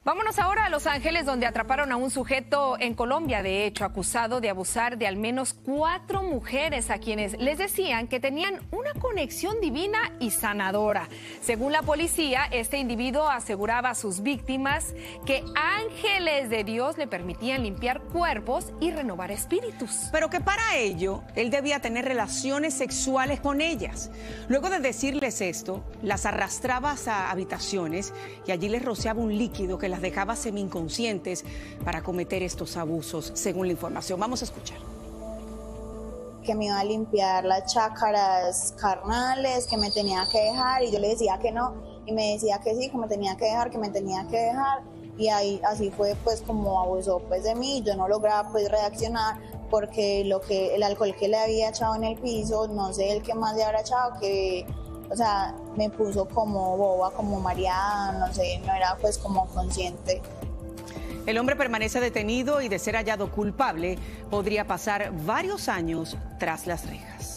Vámonos ahora a Los Ángeles, donde atraparon a un sujeto en Colombia, de hecho, acusado de abusar de al menos 4 mujeres a quienes les decían que tenían una conexión divina y sanadora. Según la policía, este individuo aseguraba a sus víctimas que ángeles de Dios le permitían limpiar cuerpos y renovar espíritus. Pero que para ello, él debía tener relaciones sexuales con ellas. Luego de decirles esto, las arrastraba a habitaciones y allí les rociaba un líquido que las dejaba semi-inconscientes para cometer estos abusos, según la información. Vamos a escuchar. Que me iba a limpiar las chácaras carnales, que me tenía que dejar, y yo le decía que no, y me decía que sí, que me tenía que dejar, y ahí así fue pues como abusó pues de mí. Yo no lograba pues reaccionar porque el alcohol que le había echado en el piso, no sé el que más le habrá echado, que o sea, me puso como boba, como mareada, no sé, no era pues como consciente. El hombre permanece detenido y de ser hallado culpable, podría pasar varios años tras las rejas.